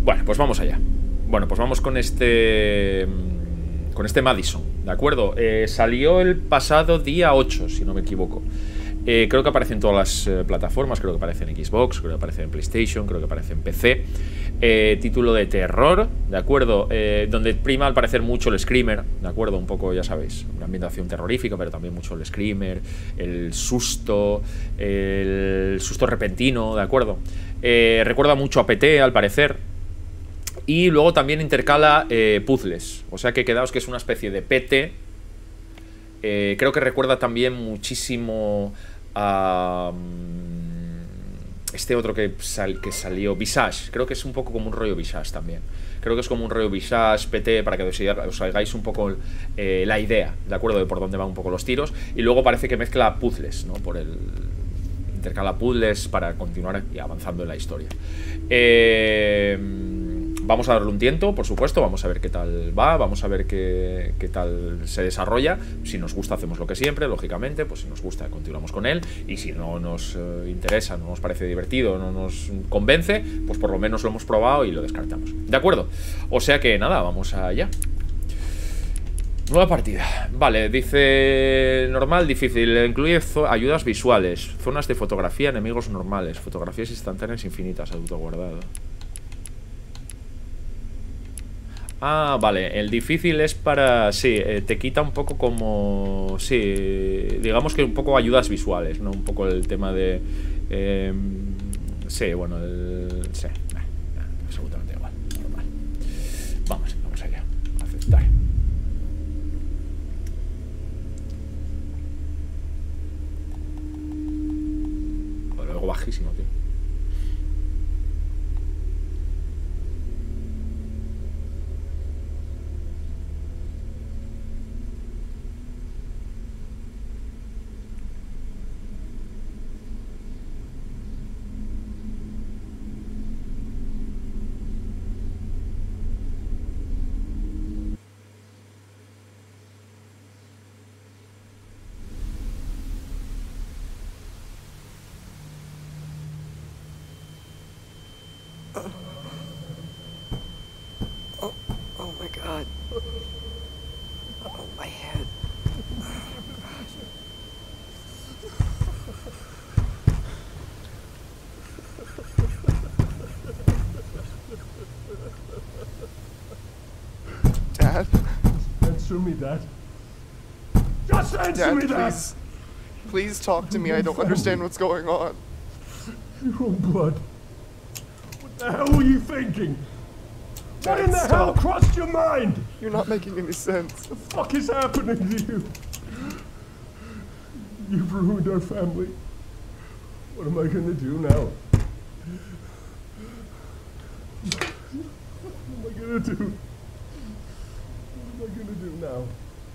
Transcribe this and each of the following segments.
Bueno, pues vamos allá. Bueno, pues vamos con este Madison, ¿de acuerdo? Salió el pasado día 8, si no me equivoco. Creo que aparece en todas las plataformas. Creo que aparece en Xbox, creo que aparece en PlayStation, creo que aparece en PC. Título de terror, ¿de acuerdo? Donde prima al parecer mucho el screamer, ¿de acuerdo? Un poco, ya sabéis, una ambientación terrorífica, pero también mucho el screamer, el susto repentino, ¿de acuerdo? Recuerda mucho a PT, al parecer. Y luego también intercala puzzles. O sea que quedaos que es una especie de PT. Creo que recuerda también muchísimo a este otro que salió, Visage. Creo que es un poco como un rollo Visage también. Creo que es como un rollo Visage, PT, para que os hagáis un poco la idea, ¿de acuerdo? De por dónde van un poco los tiros. Y luego parece que mezcla puzzles, ¿no? Intercala puzzles para continuar avanzando en la historia. Vamos a darle un tiento, por supuesto. Vamos a ver qué tal va. Vamos a ver qué tal se desarrolla. Si nos gusta, hacemos lo que siempre, lógicamente. Pues si nos gusta, continuamos con él. Y si no nos interesa, no nos parece divertido, no nos convence, pues por lo menos lo hemos probado y lo descartamos. ¿De acuerdo? O sea que nada, vamos allá. Nueva partida. Vale, dice normal, difícil. Incluye ayudas visuales, zonas de fotografía, enemigos normales, fotografías instantáneas infinitas, autoguardado. Ah, vale, el difícil es para... Sí, te quita un poco como... Sí, digamos que un poco ayudas visuales, ¿no? Un poco el tema de... sí, bueno, sí, absolutamente igual, normal. Vamos allá, aceptar. Bueno, algo bajísimo, tío. Oh my God. Oh, my head. Dad? Answer me that. Just answer Dad, me that! please. Please talk to me. I don't understand what's going on. Your own blood. What the hell were you thinking? What in the Dad, hell stop. crossed your mind? You're not making any sense. What the fuck is happening to you? You've ruined our family. What am I gonna do now? What am I gonna do? What am I gonna do now?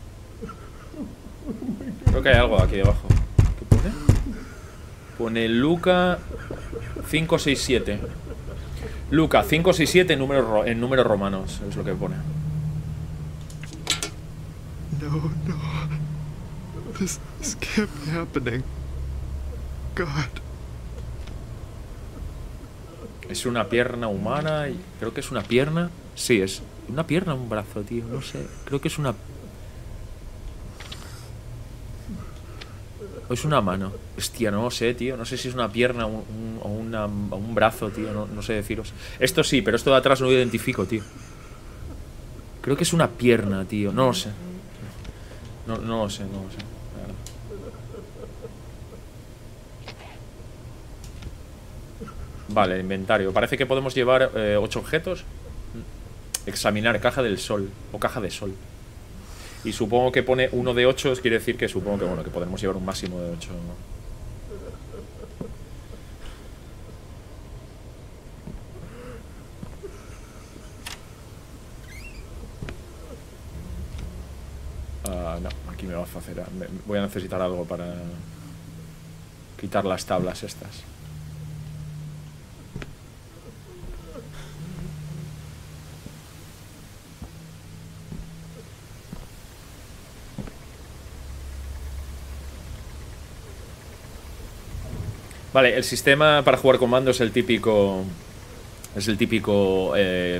Creo que hay algo aquí debajo. ¿Qué pone? Pone Luca 567. Luca 567 en números romanos. Es lo que pone. No. This can't be happening. God. Es una pierna humana. Creo que es una pierna. Sí, es una pierna o un brazo, tío. No sé. Creo que es una... O es una mano. Hostia, no sé, tío. No sé si es una pierna o un brazo, tío. No sé deciros. Esto sí, pero esto de atrás no lo identifico, tío. Creo que es una pierna, tío. No lo sé. No lo sé. La verdad. Vale, inventario. Parece que podemos llevar 8 objetos. Examinar caja del sol. O caja de sol. Y supongo que pone 1 de 8. Quiere decir que supongo que, bueno, que podemos llevar un máximo de 8. No, aquí me va a hacer. Voy a necesitar algo para quitar las tablas estas. Vale, el sistema para jugar con mando es el típico Es el típico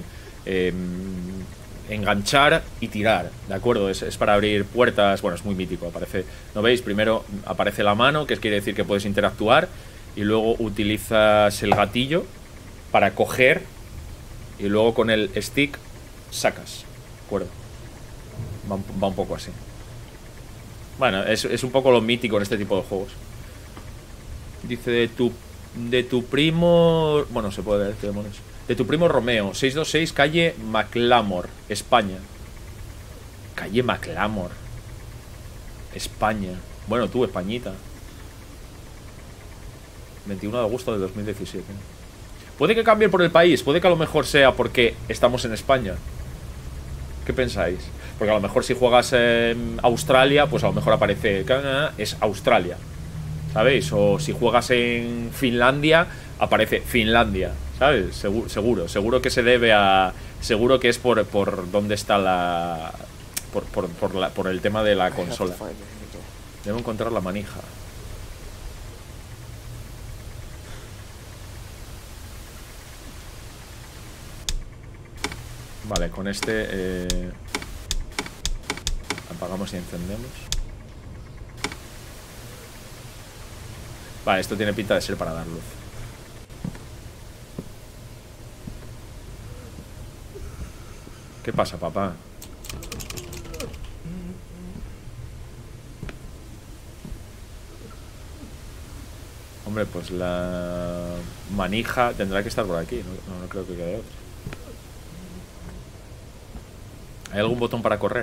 enganchar y tirar, ¿de acuerdo? Es para abrir puertas. Bueno, es muy mítico, aparece, ¿no veis? Primero aparece la mano, que quiere decir que puedes interactuar, y luego utilizas el gatillo para coger, y luego con el stick sacas, ¿de acuerdo? Va un poco así. Bueno, es un poco lo mítico en este tipo de juegos. Dice de tu primo... Bueno, se puede leer, ¿qué demonios? De tu primo Romeo, 626, calle Maclamor, España. Calle Maclamor, España. Bueno, tú, Españita. 21 de agosto de 2017. Puede que cambie por el país, puede que a lo mejor sea porque estamos en España. ¿Qué pensáis? Porque a lo mejor si juegas en Australia, pues a lo mejor aparece... Es Australia, ¿sabéis? O si juegas en Finlandia, aparece Finlandia, ¿sabes? Seguro que se debe a... Seguro que es por dónde está la... Por el tema de la consola. Debo encontrar la manija. Vale, con este apagamos y encendemos. Vale, esto tiene pinta de ser para dar luz. ¿Qué pasa, papá? Hombre, pues la manija tendrá que estar por aquí. No creo que quede otra. ¿Hay algún botón para correr?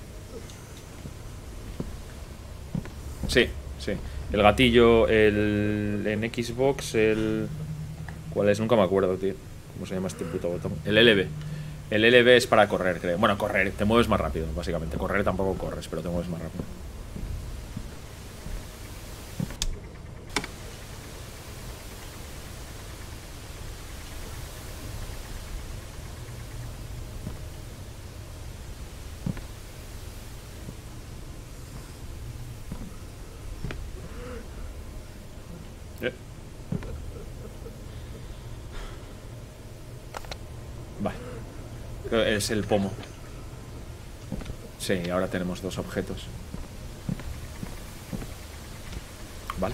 Sí. El gatillo, en Xbox, ¿cuál es? Nunca me acuerdo, tío. ¿Cómo se llama este puto botón? El LB. El LB es para correr, creo. Bueno, correr, te mueves más rápido, básicamente. Correr tampoco corres, pero te mueves más rápido. Vale. Es el pomo. Sí, ahora tenemos dos objetos. Vale.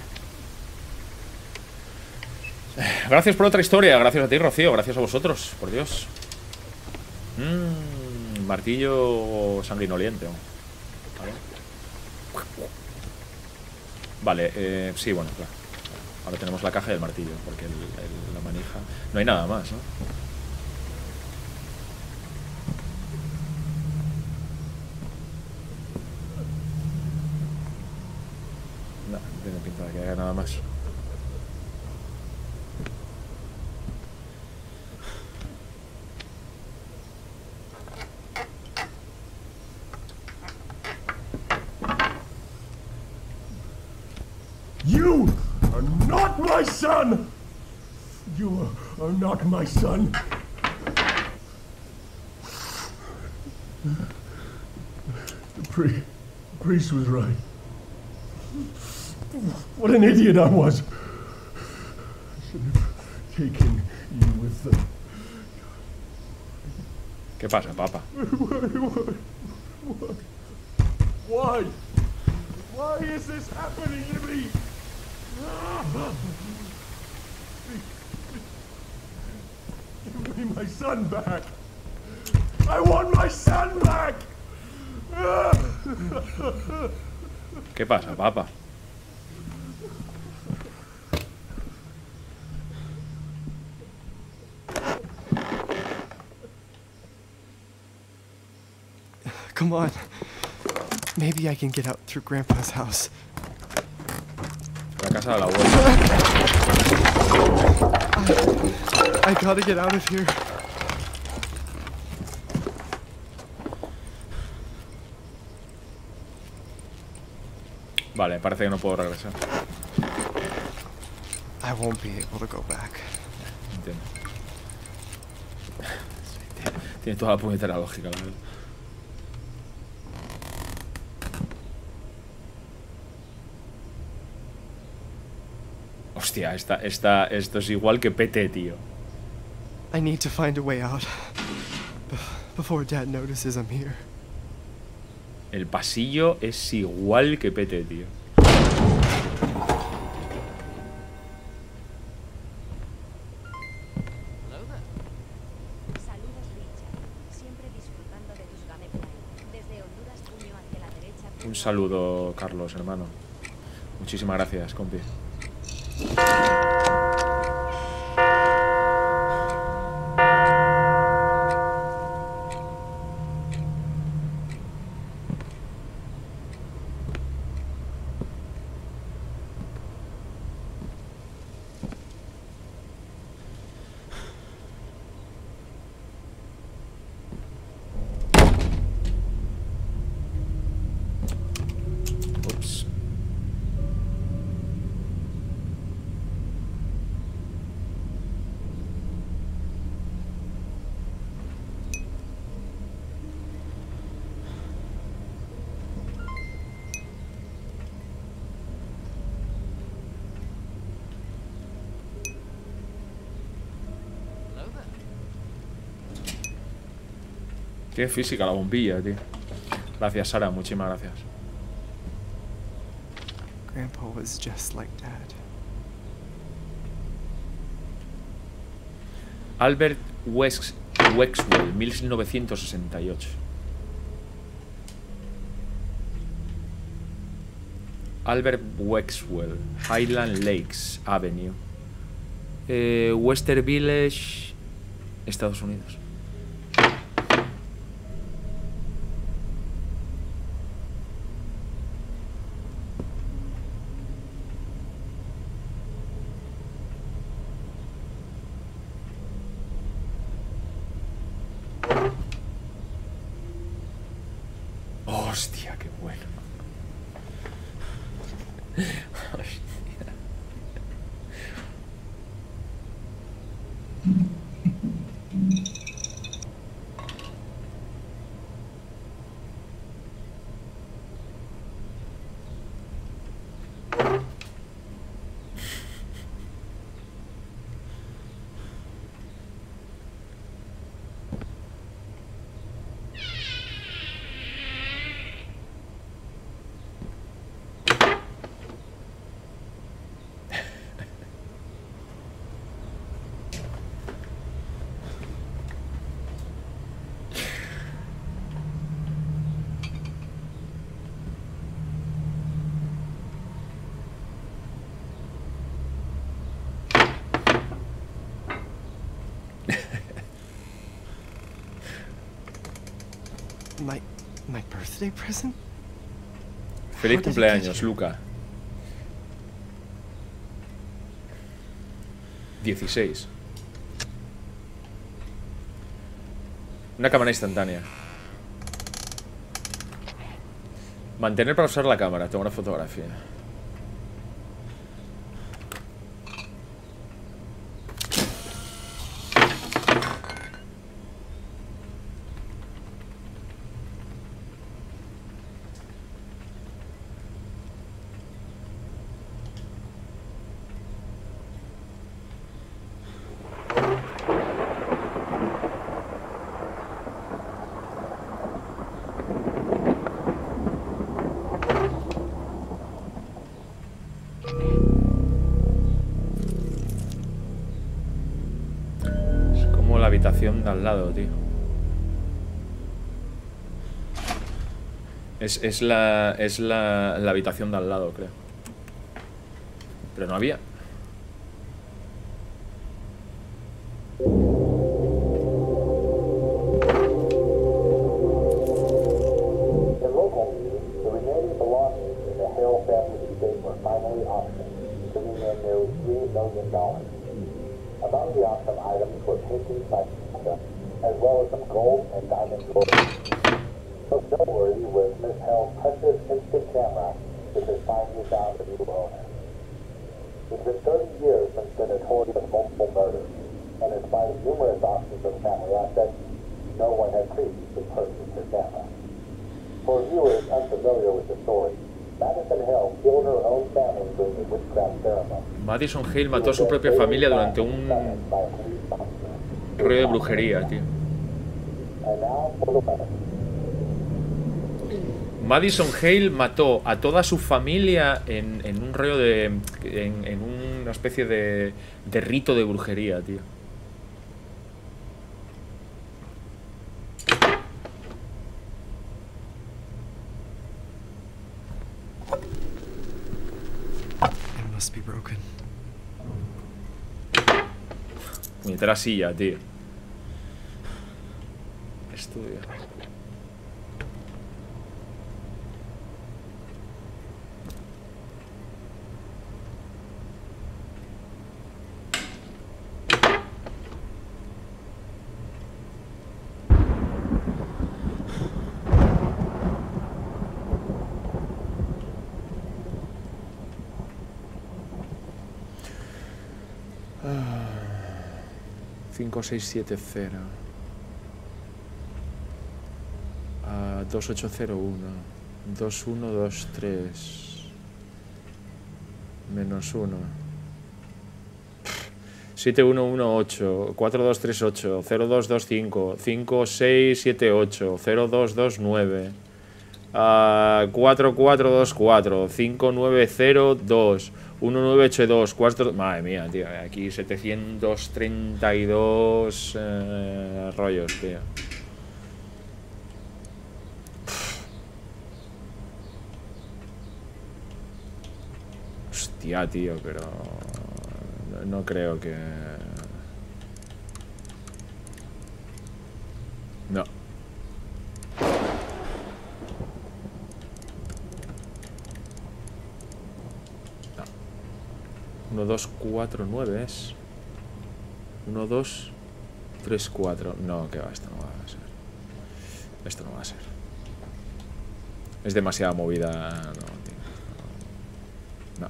Gracias por otra historia. Gracias a ti, Rocío. Gracias a vosotros. Por Dios. Martillo sanguinoliente. Vale, sí, bueno, claro. Ahora tenemos la caja y el martillo, porque la manija... No hay nada más, ¿no? No tiene pinta de que haya nada más. You are not my son! You are not my son. The priest was right. What an idiot I was. I should have taken you with them. ¿Qué pasa, papá? Why? Why is this happening to me? Give me my son back. I want my son back. ¿Qué pasa, papá? Come on. Maybe I can get out through Grandpa's house. La casa de la abuela. I gotta get out of here. Vale, parece que no puedo regresar. I won't be able to go back. Entiendo. Tiene toda la puñetera lógica, la verdad. Hostia, esto es igual que PT, tío. I need to find a way out before Dad notices I'm here. El pasillo es igual que Pete, tío. Un saludo, Carlos, hermano. Muchísimas gracias, compi. Ups. Qué física la bombilla, tío. Gracias, Sara, muchísimas gracias. Grandpa was just like Dad. Albert Wexwell, 1968. Albert Wexwell, Highland Lakes Avenue, Western Village, Estados Unidos. Hostia, qué bueno. My birthday present? Feliz How did it cumpleaños, get here? Luca. 16. Una cámara instantánea. Mantener para usar la cámara. Tengo una fotografía. Habitación de al lado, tío. Es la habitación de al lado, creo. Pero no había. Among the auction items were paintings by Picasso, as well as some gold and diamond jewelry. So noteworthy was Miss Hell's precious instant camera, which has finally found a new owner. It's been 30 years since the notorious multiple murders, and in spite of numerous auctions of family assets, no one had previously purchased her camera. For viewers unfamiliar with the story, Madison Hale killed her own family during the witchcraft ceremony. Madison Hale mató a su propia familia durante un Rollo de brujería, tío. And now for the weather. Madison Hale mató a toda su familia en un rollo de... En una especie de rito de brujería, tío. It must be broken. Puñetera silla, tío. Estudia. Ah, 5670. 2801. 2123. Menos 1. 7118. 4238. 0225. 5678. 0229. 4424. 5902. 1982, 4... Madre mía, tío. Aquí 732 rollos, tío. Hostia, tío, pero... No creo que... No. 1, 2, 4, 9 es. 1, 2, 3, 4. No, que va, esto no va a ser. Esto no va a ser. Es demasiada movida. No, tío. No.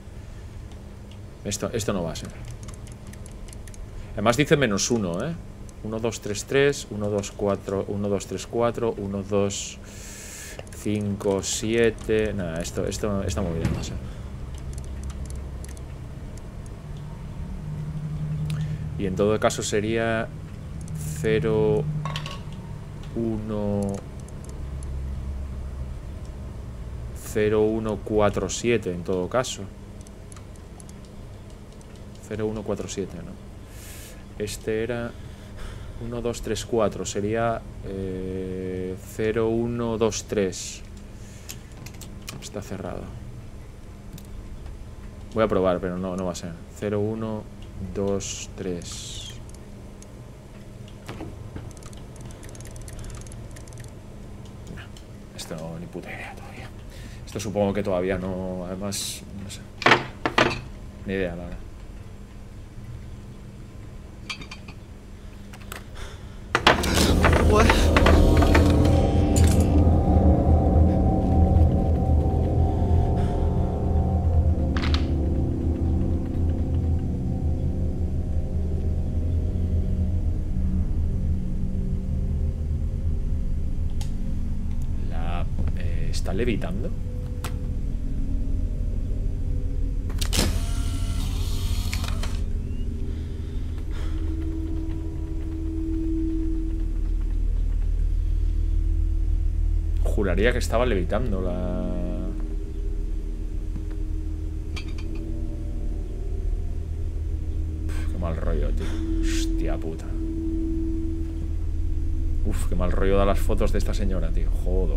Esto no va a ser. Además dice menos 1, ¿eh? 1, 2, 3, 3. 1, 2, 4. 1, 2, 3, 4. 1, 2, 5, 7. Nada, esta movida no va a ser. Y en todo caso sería 0, 1, 0, 1, 4, 7 en todo caso. 0, 1, 4, 7, ¿no? Este era 1, 2, 3, 4. Sería 0, 1, 2, 3. Está cerrado. Voy a probar, pero no va a ser. 0, 1... 2, 3. No, esto ni puta idea todavía. Esto supongo que todavía no. Además, no sé. Ni idea, la verdad. What? ¿Está levitando? Juraría que estaba levitando la... Uf, qué mal rollo, tío. Hostia puta. Uf, qué mal rollo da las fotos de esta señora, tío. Jodo.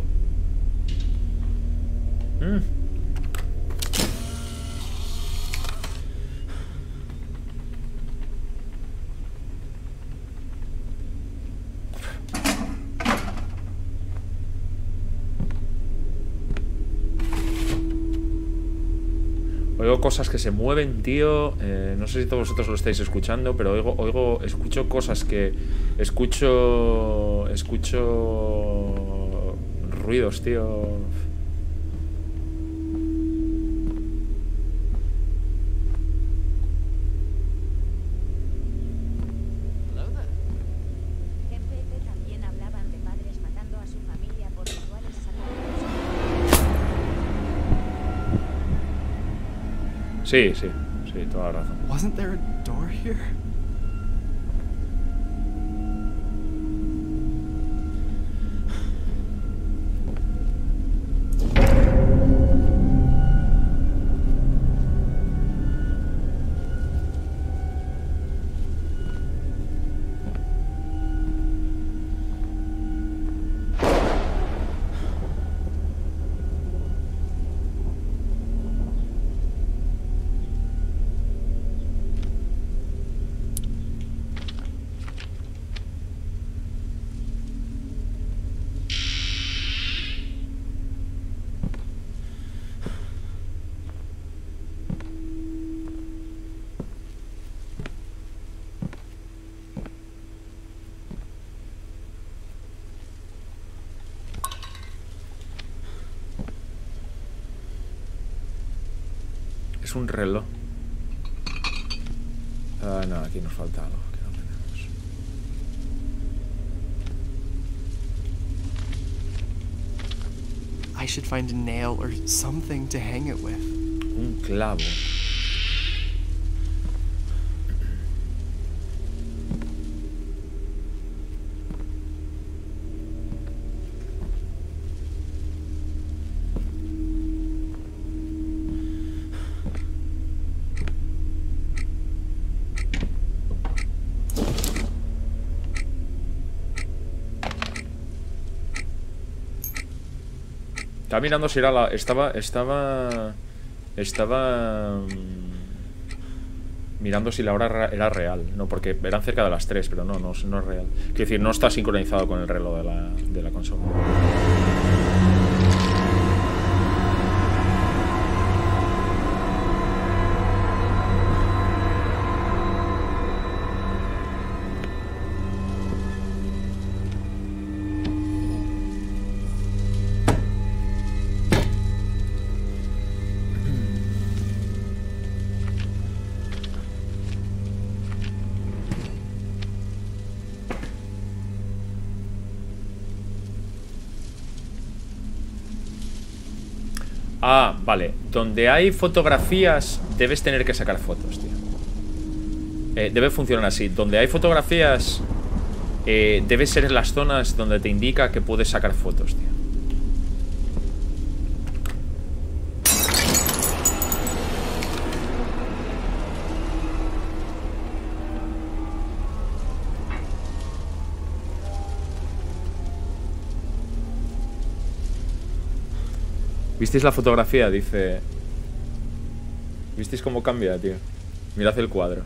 Oigo cosas que se mueven, tío. No sé si todos vosotros lo estáis escuchando, pero escucho cosas que... Escucho ruidos, tío. Sí, toda la razón. Wasn't there a door here? Es un reloj. Ah, no, aquí nos falta algo que no tenemos. I should find a nail or something to hang it with. Un clavo. Estaba mirando si era la... Estaba mirando si la hora era real. No, porque eran cerca de las 3, pero no es real. Quiero decir, no está sincronizado con el reloj de la consola. Ah, vale. Donde hay fotografías debes tener que sacar fotos, tío. Debe funcionar así. Donde hay fotografías debe ser en las zonas donde te indica que puedes sacar fotos, tío. ¿Visteis la fotografía? Dice... ¿Visteis cómo cambia, tío? Mirad el cuadro.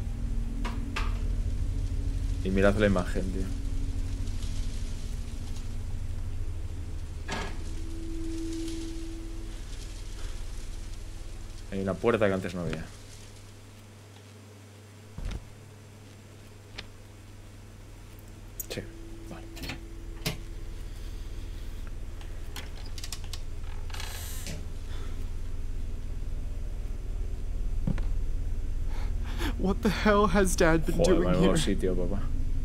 Y mirad la imagen, tío. Hay una puerta que antes no había. Sí, vale. What the hell has Dad been Joder, doing menudo here? sitio, papá.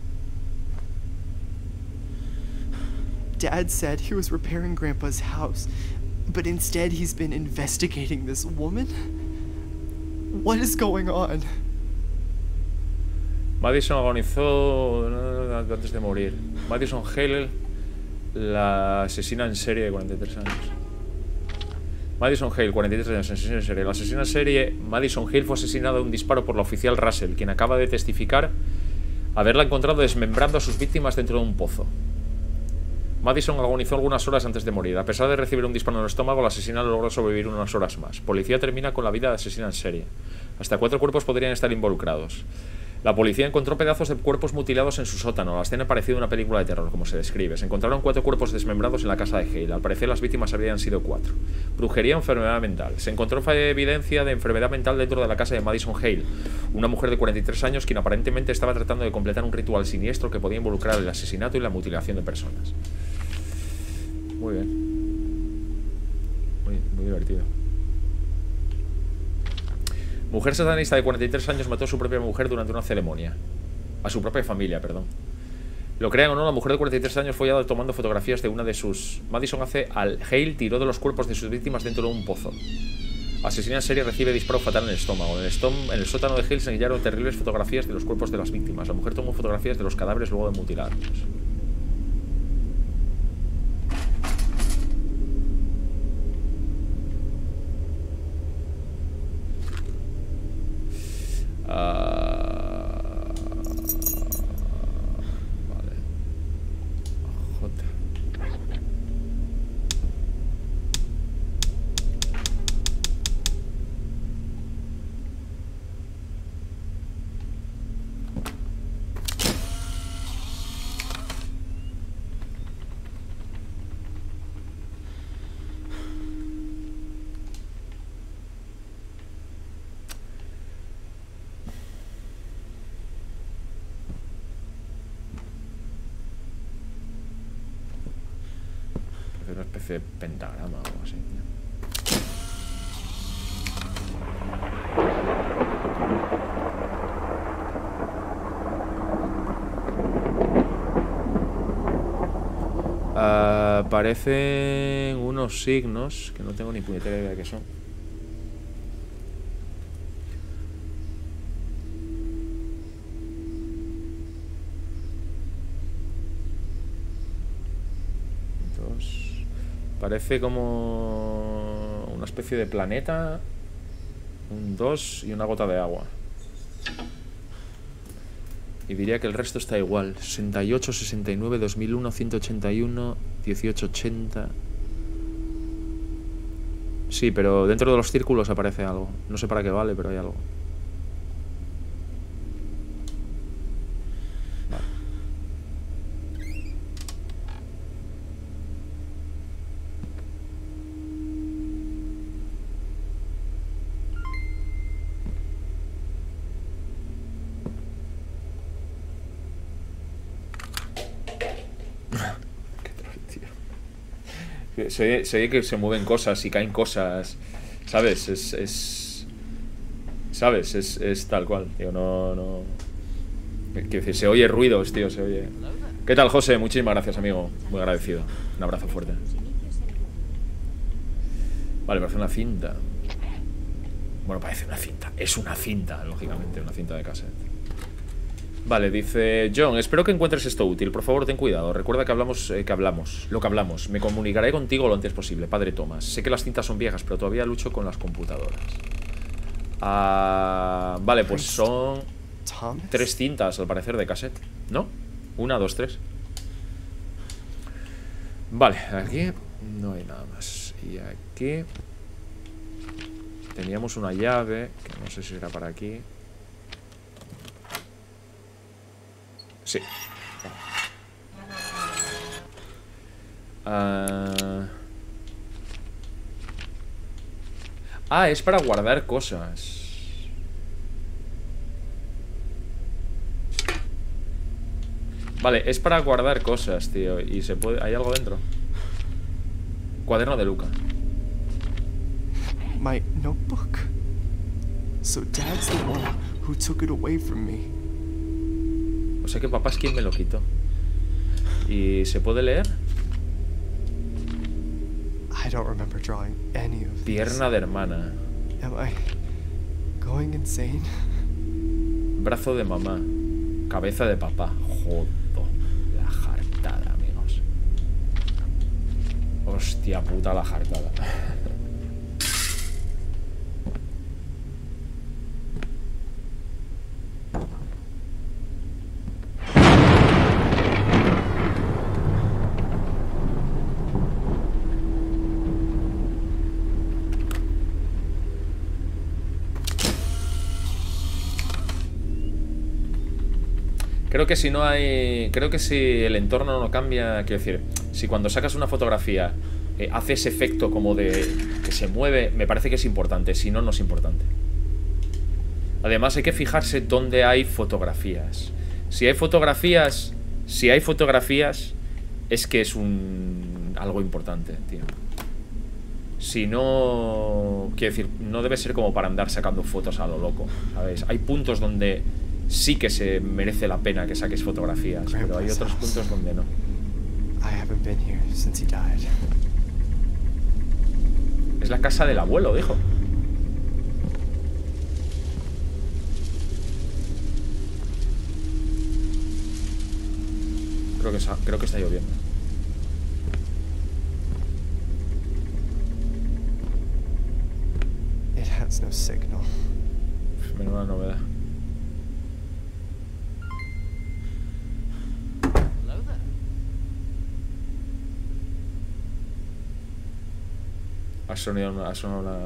Dad said he was repairing Grandpa's house, but instead he's been investigating this woman? What is going on? Madison agonizó antes de morir. Madison Hale, la asesina en serie de 43 años. Madison Hale, 43 años, asesina en serie. La asesina en serie Madison Hale fue asesinada de un disparo por la oficial Russell, quien acaba de testificar haberla encontrado desmembrando a sus víctimas dentro de un pozo. Madison agonizó algunas horas antes de morir. A pesar de recibir un disparo en el estómago, la asesina logró sobrevivir unas horas más. Policía termina con la vida de asesina en serie. Hasta 4 cuerpos podrían estar involucrados. La policía encontró pedazos de cuerpos mutilados en su sótano. La escena parecía una película de terror, como se describe. Se encontraron 4 cuerpos desmembrados en la casa de Hale. Al parecer las víctimas habrían sido 4. Brujería o enfermedad mental. Se encontró evidencia de enfermedad mental dentro de la casa de Madison Hale, una mujer de 43 años quien aparentemente estaba tratando de completar un ritual siniestro que podía involucrar el asesinato y la mutilación de personas. Muy bien. Muy divertido. Mujer satanista de 43 años mató a su propia mujer durante una ceremonia. A su propia familia, perdón. Lo crean o no, la mujer de 43 años fue hallada tomando fotografías de una de sus... Madison Hale tiró de los cuerpos de sus víctimas dentro de un pozo. Asesina en serie recibe disparo fatal en el estómago. En el sótano de Hale se hallaron terribles fotografías de los cuerpos de las víctimas. La mujer tomó fotografías de los cadáveres luego de mutilarlos. Vale. J. Una especie de pentagrama o algo así, tío. Aparecen unos signos que no tengo ni puñetera idea de qué son. Parece como una especie de planeta. Un 2 y una gota de agua. Y diría que el resto está igual. 68, 69, 2001, 181, 1880. Sí, pero dentro de los círculos aparece algo. No sé para qué vale, pero hay algo. Vale. Se oye que se mueven cosas y caen cosas, ¿sabes? ¿Sabes? Es tal cual, tío, no... Quiero decir, se oye ruidos, tío, se oye... ¿Qué tal, José? Muchísimas gracias, amigo. Muy agradecido. Un abrazo fuerte. Vale, parece una cinta. Bueno, parece una cinta. Es una cinta, lógicamente, una cinta de cassette. Vale, dice John, espero que encuentres esto útil. Por favor, ten cuidado. Recuerda que hablamos, lo que hablamos. Me comunicaré contigo lo antes posible, padre Thomas. Sé que las cintas son viejas, pero todavía lucho con las computadoras. Vale, pues son 3 cintas, al parecer, de cassette. ¿No? 1, 2, 3. Vale, aquí no hay nada más. Y aquí teníamos una llave, que no sé si era para aquí. Sí. Es para guardar cosas. Vale, es para guardar cosas, tío. Y se puede... ¿Hay algo dentro? Cuaderno de Luca. My notebook. So Dad's the one who took it away from me. O sea que papá es quien me lo quitó. ¿Y se puede leer? I don't remember drawing any of Pierna de hermana. Am I going insane? Brazo de mamá. Cabeza de papá. Joder. La jartada, amigos. Hostia puta la jartada. Creo que si no hay... Creo que si el entorno no cambia... Quiero decir, si cuando sacas una fotografía hace ese efecto como de... que se mueve, me parece que es importante. Si no, no es importante. Además hay que fijarse dónde hay fotografías. Si hay fotografías... es que es algo importante, tío. Si no... Quiero decir, no debe ser como para andar sacando fotos a lo loco, ¿sabes? Hay puntos donde... sí que se merece la pena que saques fotografías, pero hay otros puntos donde no. Es la casa del abuelo, dijo. Creo que está lloviendo. It has no signal. Menuda novedad. Ha sonado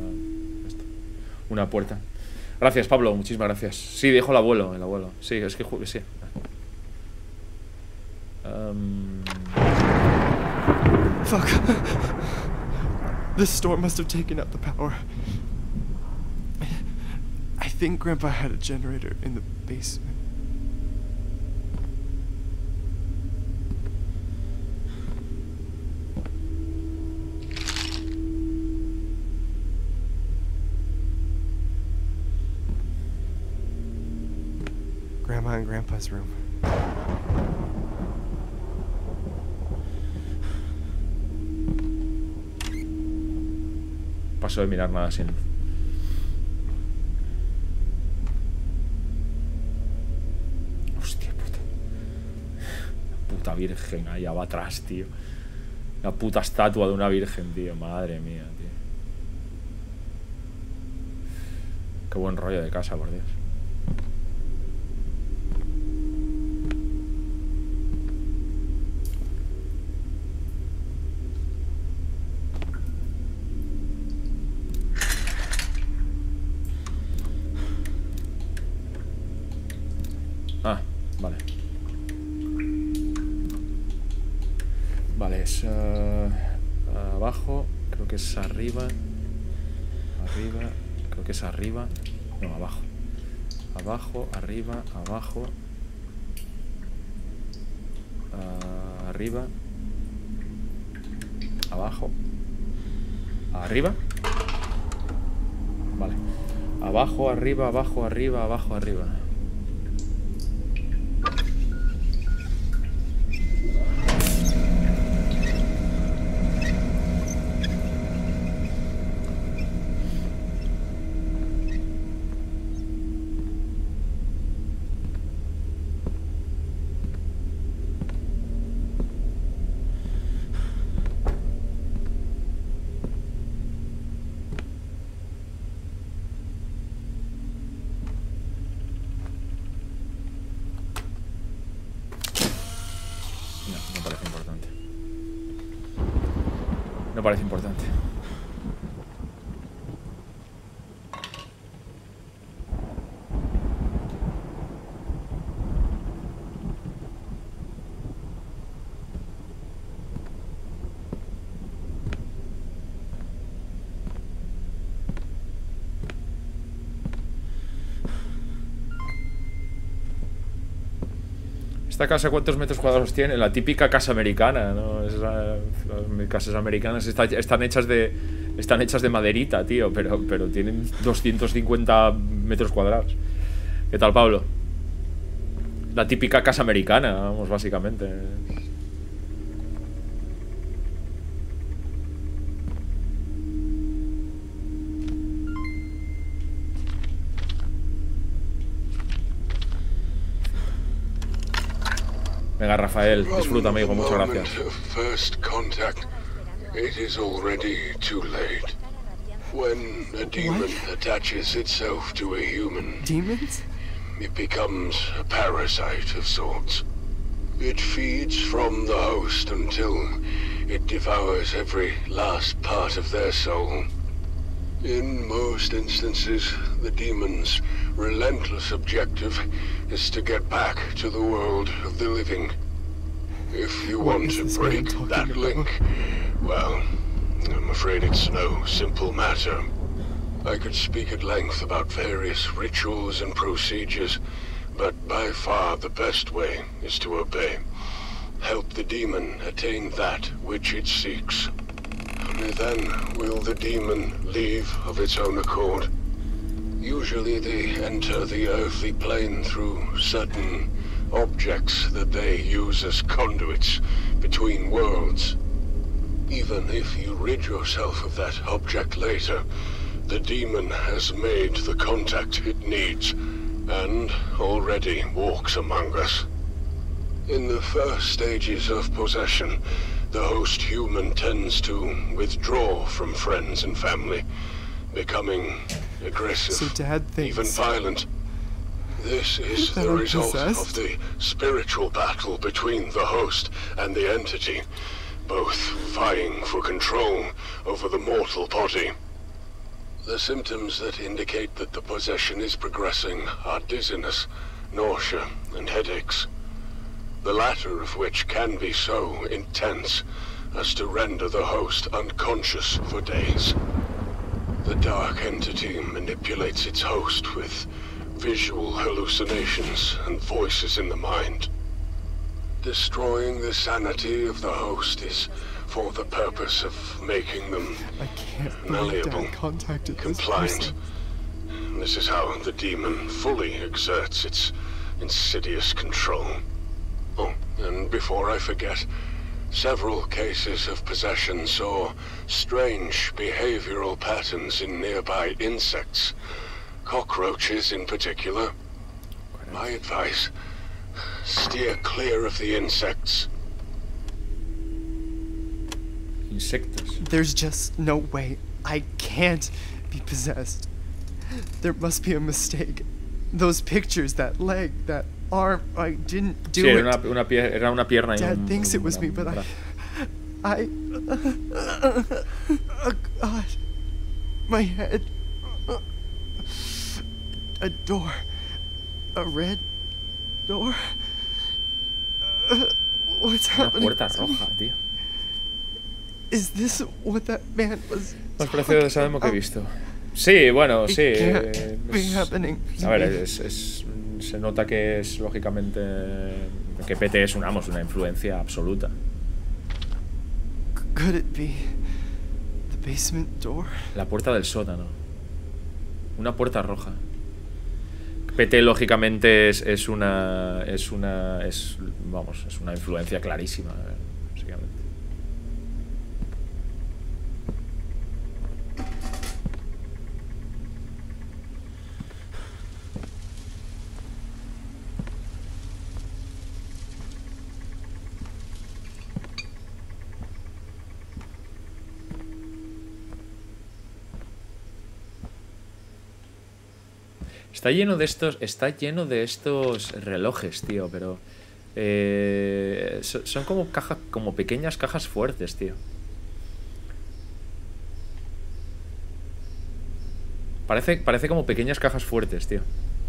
una puerta. Gracias, Pablo, muchísimas gracias. Sí, dijo el abuelo. Sí, es que... sí. Fuck. This storm must have taken up the power. I think Grandpa had a generator in the basement. Grandma and Grandpa's room. Paso de mirar nada sin luz. Hostia puta. La puta virgen ahí va atrás, tío. La puta estatua de una virgen, tío. Madre mía, tío. Qué buen rollo de casa, por Dios. Ah, vale. Vale, es abajo. Creo que es arriba. Arriba. Creo que es arriba. No, abajo. Abajo, arriba, abajo. Arriba. Abajo. Arriba. Vale. Abajo, arriba, abajo, arriba, abajo, arriba. No parece importante. ¿Esta casa cuántos metros cuadrados tiene? La típica casa americana, ¿no? Las casas americanas están hechas de maderita, tío, pero tienen 250 metros cuadrados. ¿Qué tal, Pablo? La típica casa americana, vamos, básicamente. Venga, Rafael, disfruta, amigo, muchas gracias. First contact, it is already too late. When a demon attaches itself to a human, Demons? it becomes a parasite of sorts. It feeds from the host until it devours every last part of their soul. In most instances, the demon's relentless objective is to get back to the world of the living. If you want to break that link, well, I'm afraid it's no simple matter. I could speak at length about various rituals and procedures, but by far the best way is to obey. Help the demon attain that which it seeks. Only then will the demon leave of its own accord. Usually they enter the earthly plane through certain objects that they use as conduits between worlds. Even if you rid yourself of that object later, the demon has made the contact it needs, and already walks among us. In the first stages of possession, the host human tends to withdraw from friends and family, becoming aggressive, So Dad thinks even violent. This is that the I'm result possessed? of the spiritual battle between the host and the entity, both vying for control over the mortal body. The symptoms that indicate that the possession is progressing are dizziness, nausea, and headaches. The latter of which can be so intense as to render the host unconscious for days. The dark entity manipulates its host with visual hallucinations and voices in the mind. Destroying the sanity of the host is for the purpose of making them I can't believe malleable, Dad contacted this compliant. person. This is how the demon fully exerts its insidious control. Oh, and before I forget, Several cases of possession saw strange behavioral patterns in nearby insects, cockroaches in particular. My advice, steer clear of the insects. Insectos. There's just no way. I can't be possessed. There must be a mistake. Those pictures, that leg, that arm, I didn't do Sí, it. era una pierna y Dad un, thinks it was una- me, but un brazo. oh God, my head. A door. A red door. What's Una happening? puerta roja, tío. Is this what that man was? Más parecido de esa demo que he visto. Sí, bueno, It sí. can't be happening. A ver, se nota que es lógicamente que PT es una influencia absoluta. Could it be the basement door? La puerta del sótano. Una puerta roja. PT lógicamente es una influencia clarísima, básicamente. Está lleno de estos relojes, tío, pero son como pequeñas cajas fuertes, tío. Parece como pequeñas cajas fuertes, tío.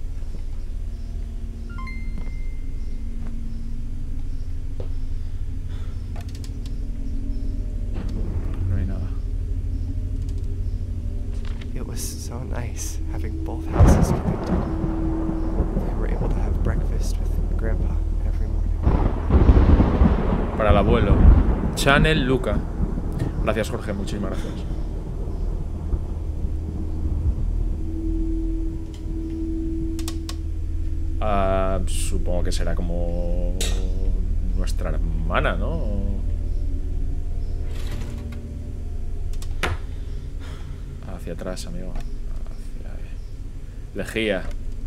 No hay nada. It was so nice having both houses connected. We were able to have breakfast with Grandpa every morning. Para el abuelo. Channel Luca. Gracias, Jorge, muchísimas gracias. Supongo que será como nuestra hermana, ¿no? Hacia atrás, amigo. Lejía.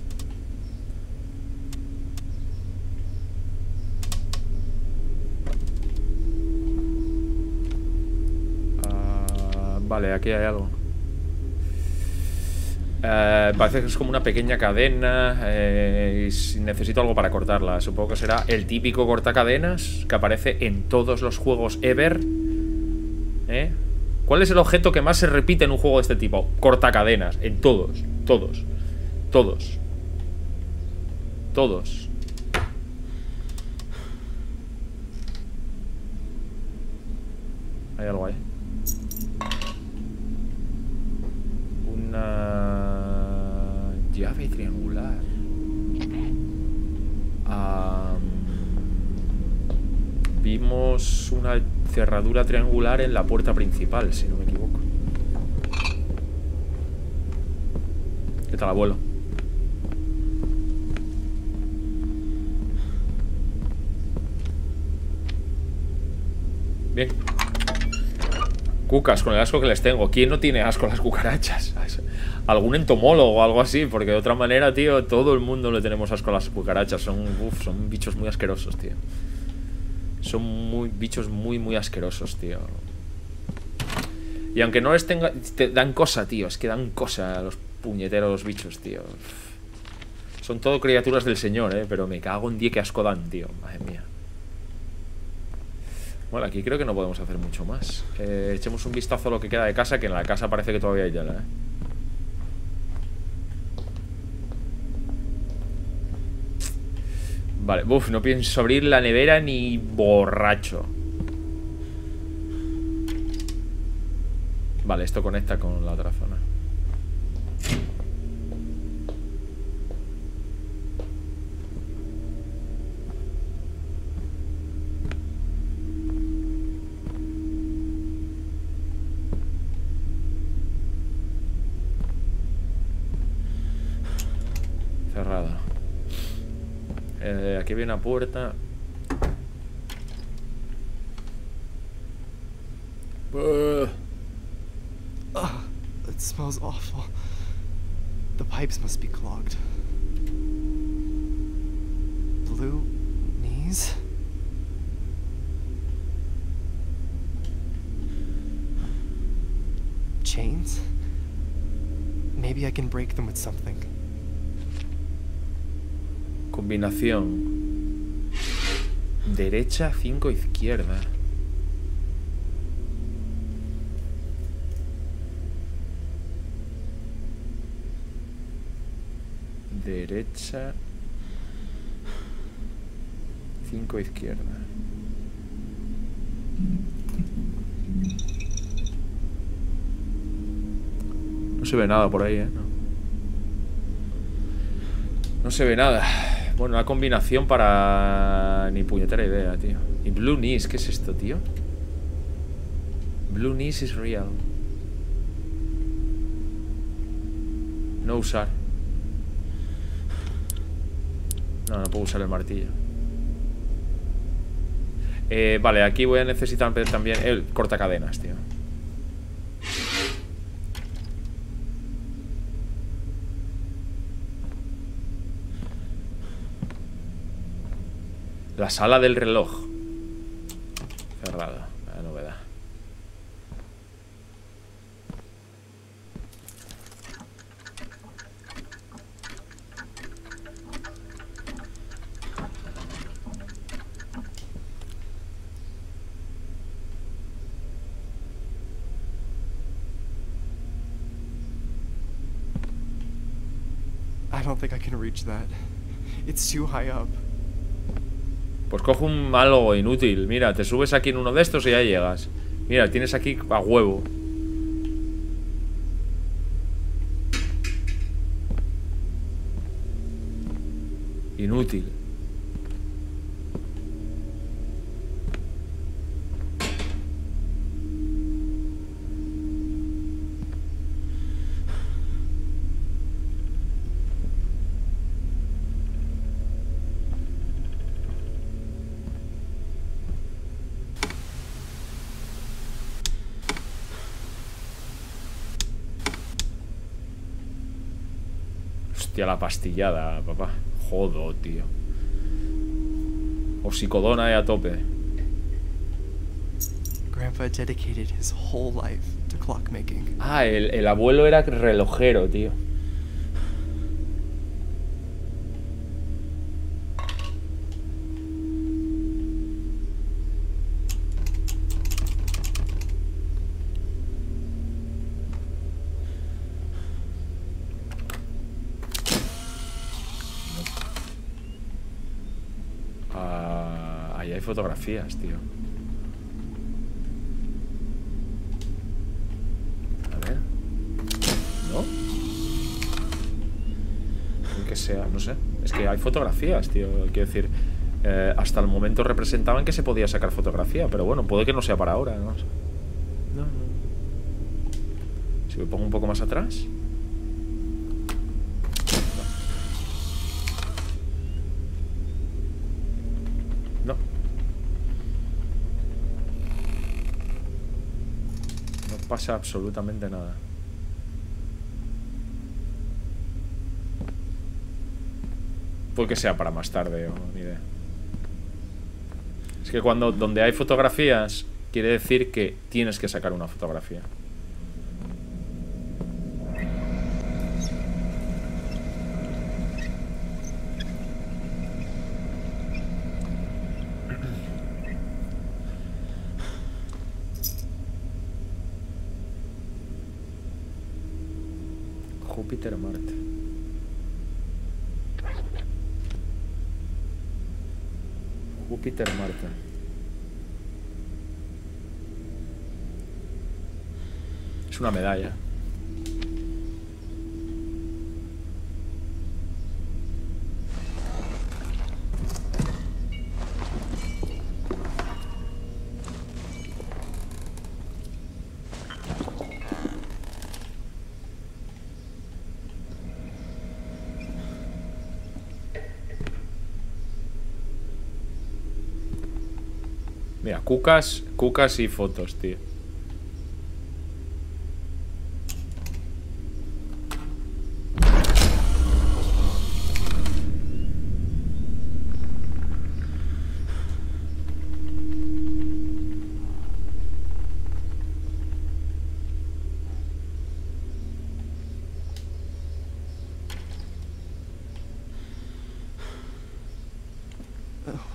Vale, aquí hay algo. Parece que es como una pequeña cadena y necesito algo para cortarla. Supongo que será el típico cortacadenas que aparece en todos los juegos ever. ¿Cuál es el objeto que más se repite en un juego de este tipo? Cortacadenas. En todos. Todos. Todos. Todos. Hay algo ahí. Una llave triangular. Vimos una cerradura triangular en la puerta principal, si no me equivoco. ¿Qué tal, abuelo? Bien. Cucas, con el asco que les tengo. ¿Quién no tiene asco a las cucarachas? Algún entomólogo o algo así, porque de otra manera, tío, todo el mundo le tenemos asco a las cucarachas. Son bichos muy asquerosos, tío. Son bichos muy asquerosos, tío. Y aunque no les tenga... Te dan cosa, tío. Es que dan cosa a los puñeteros bichos, tío. Son todo criaturas del señor, pero me cago en 10 que asco dan, tío. Madre mía. Bueno, aquí creo que no podemos hacer mucho más. Echemos un vistazo a lo que queda de casa, que en la casa parece que todavía hay tela, Vale, no pienso abrir la nevera ni borracho. Vale, esto conecta con la otra zona. Cerrada. Aquí había una puerta. It smells awful. The pipes must be clogged. Blue knees? Chains? Maybe I can break them with something. Combinación. Derecha, 5, izquierda. Derecha, 5, izquierda. No se ve nada por ahí, No. No se ve nada. Bueno, una combinación para... Ni puñetera idea, tío. Y Blue Knees, ¿qué es esto, tío? Blue Knees is real. No usar. No, no puedo usar el martillo. Vale, aquí voy a necesitar también el cortacadenas, tío. La sala del reloj. Cerrado, la novedad. I don't think I can reach that. It's too high up. Pues coge un algo inútil. Mira, te subes aquí en uno de estos y ya llegas. Mira, tienes aquí a huevo. Inútil. Hostia, la pastillada, papá. Jodo, tío. Oxicodona a tope. Grandpa dedicated his whole life to clockmaking. Ah, el abuelo era relojero, tío. Ahí hay fotografías, tío. A ver. ¿No? Que sea, no sé. Es que hay fotografías, tío. Quiero decir, hasta el momento representaban que se podía sacar fotografía, pero bueno, puede que no sea para ahora, ¿no? No. Si me pongo un poco más atrás. No. No pasa absolutamente nada. Puede que sea para más tarde o ni idea. Es que donde hay fotografías quiere decir que tienes que sacar una fotografía. Júpiter, Marte. Júpiter, Marte. Es una medalla. Mira, cucas y fotos, tío.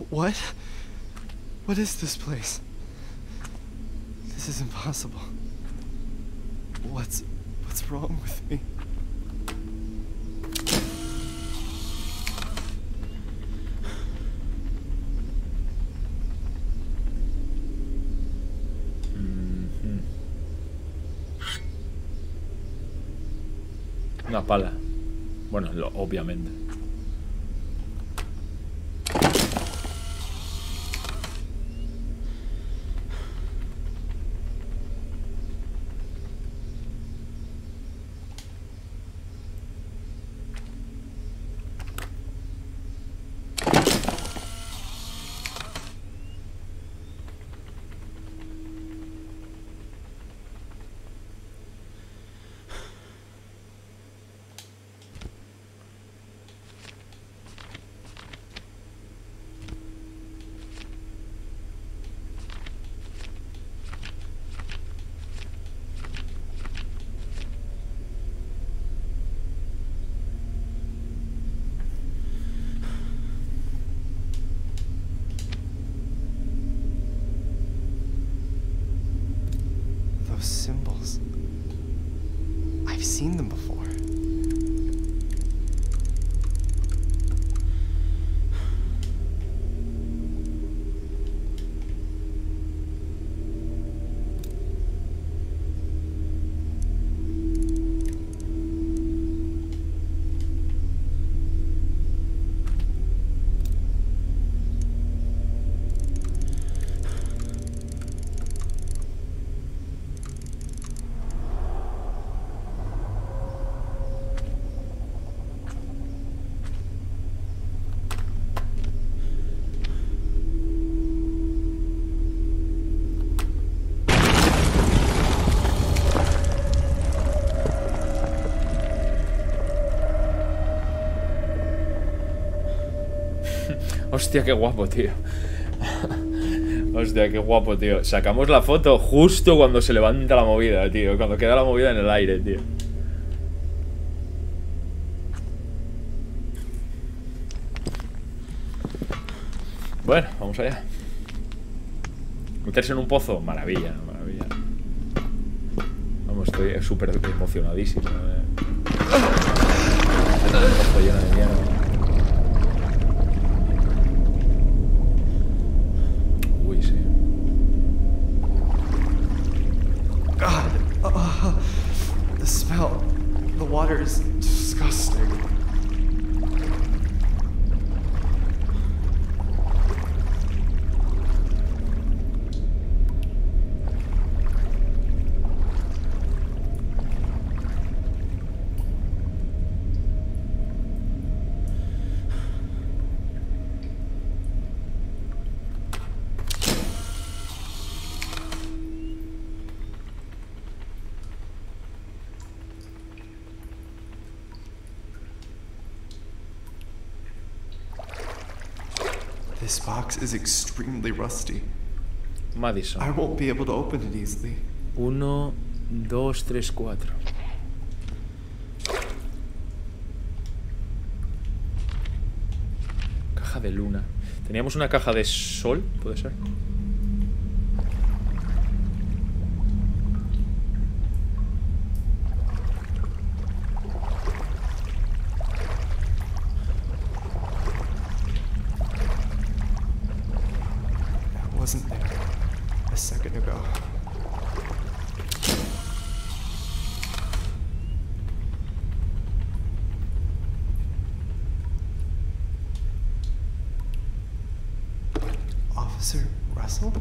What? What is this place? This is impossible. What's wrong with me? Una pala. Bueno, obviamente. Those symbols. I've seen them before. Hostia, qué guapo, tío. Hostia, qué guapo, tío. Sacamos la foto justo cuando se levanta la movida, tío. Cuando queda la movida en el aire, tío. Bueno, vamos allá. Meterse en un pozo, maravilla, maravilla. Vamos, estoy súper emocionadísimo. Un pozo lleno de mierda. Uy, sí. God, the smell. The water is disgusting. This box is extremely rusty. Madison. I won't be able to open it easily. 1, 2, 3, 4. Caja de luna. Teníamos una caja de sol, ¿puede ser? Wasn't there a second ago. Officer Russell?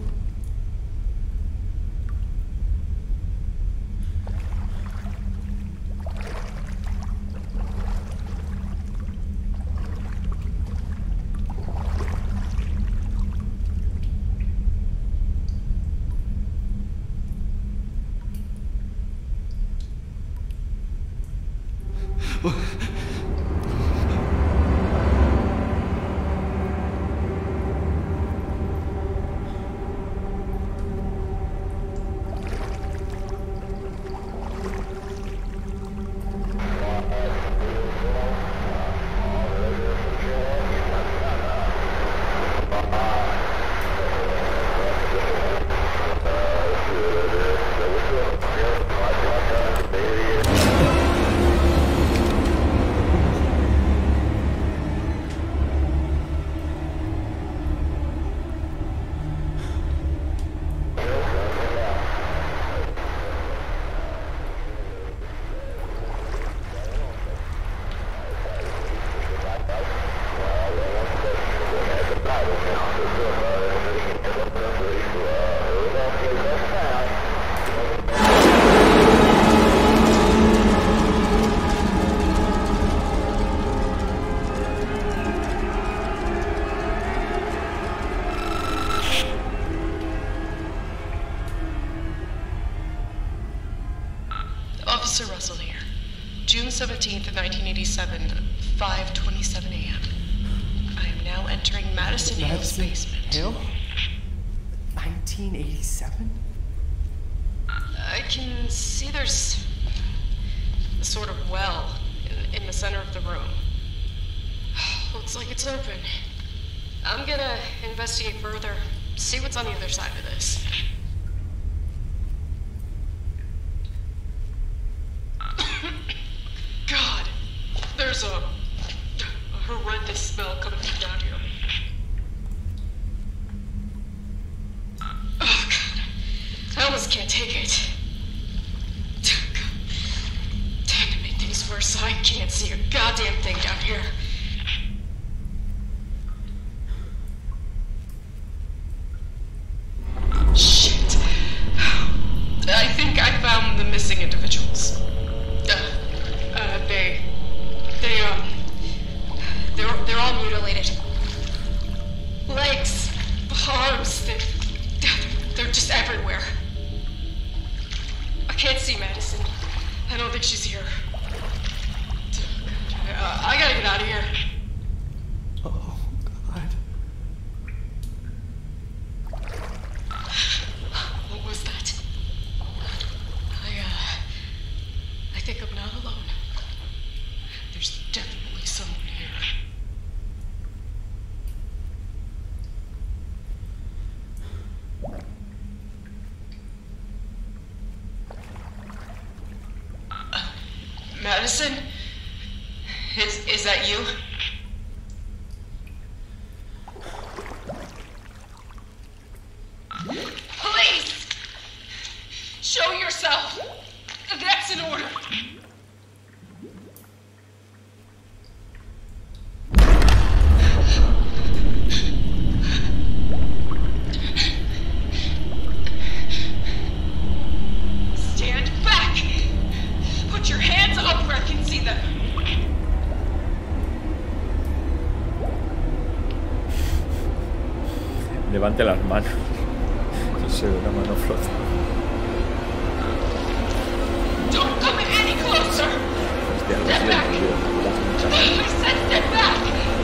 Officer Russell here. June 17th, 1987, 5:27 a.m. I am now entering Madison Hale's basement. Hale? 1987? I can see there's a sort of well in the center of the room. Looks like it's open. I'm gonna investigate further, see what's on the other side of this. God, there's a horrendous smell coming from down here. Oh, God. I almost can't take it. Time to make things worse. I can't see a goddamn thing down here. Shit. I think I found the missing individuals. They're all mutilated. Legs, arms, they're just everywhere. I can't see Madison. I don't think she's here. I gotta get out of here. Oh, God. What was that? I think I'm not alone. There's definitely someone here. Madison? Is that you? Police! Show yourself! That's an order! Stand back! Put your hands up where I can see them! Levante las manos. No sé, una mano flota. Don't come any closer! Hostia, Step back! I said step back!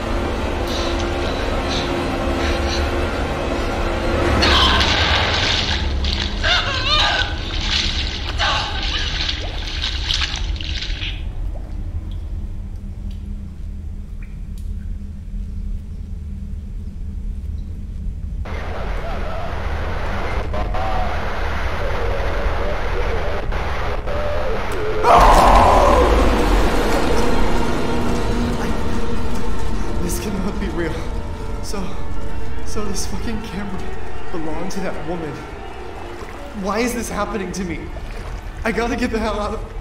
This cannot be real. So this fucking camera belonged to that woman. Why is this happening to me? I gotta get the hell out of...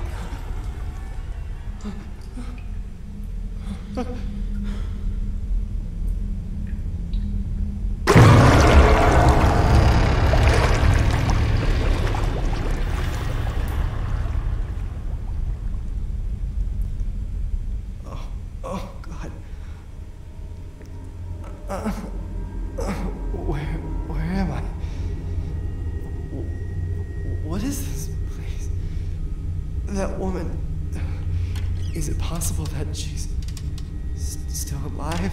Oh, God. Where am I? What is this place? That woman... Is it possible that she's still alive?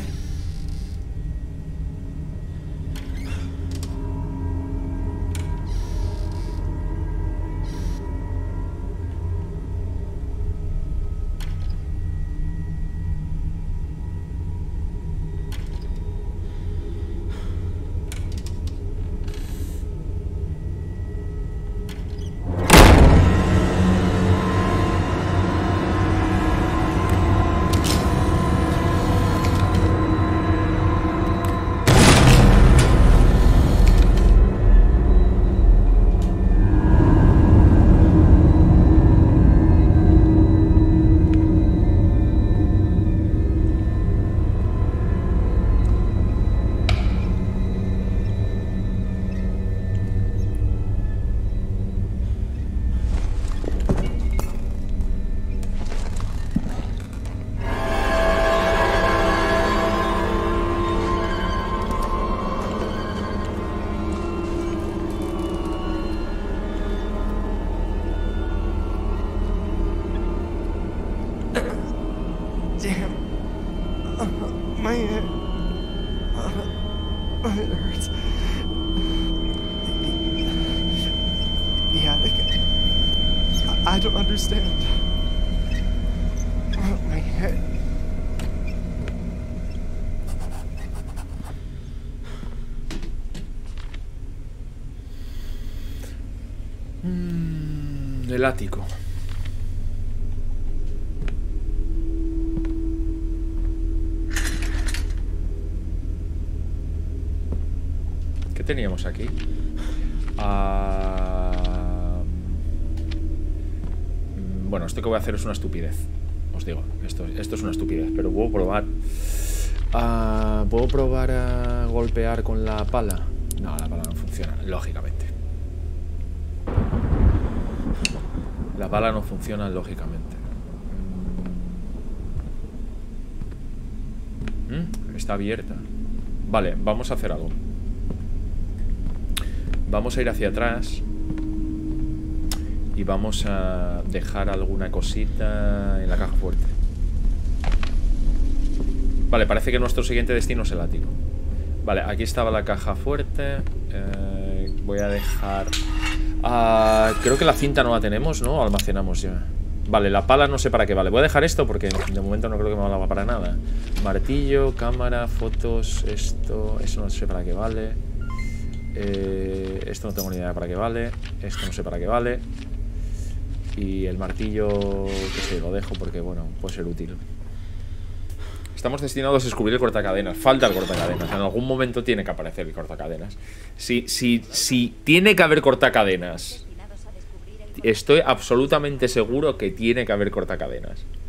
I don't understand. Oh, my head. El ático. ¿Qué teníamos aquí? Bueno, esto que voy a hacer es una estupidez. Os digo, esto es una estupidez, pero puedo probar. ¿Puedo probar a golpear con la pala? No, la pala no funciona, lógicamente. La pala no funciona, lógicamente. Está abierta. Vale, vamos a hacer algo. Vamos a ir hacia atrás y vamos a dejar alguna cosita en la caja fuerte. Vale, parece que nuestro siguiente destino es el ático. Vale, aquí estaba la caja fuerte. Voy a dejar... creo que la cinta no la tenemos, ¿no? Almacenamos ya. Vale, la pala no sé para qué vale. Voy a dejar esto porque de momento no creo que me valga para nada. Martillo, cámara, fotos, esto no sé para qué vale. Esto no tengo ni idea para qué vale. Esto no sé para qué vale. Y el martillo, que sé, lo dejo porque, bueno, puede ser útil. Estamos destinados a descubrir el cortacadenas. Falta el cortacadenas. En algún momento tiene que aparecer el cortacadenas. Si tiene que haber cortacadenas, estoy absolutamente seguro que tiene que haber cortacadenas.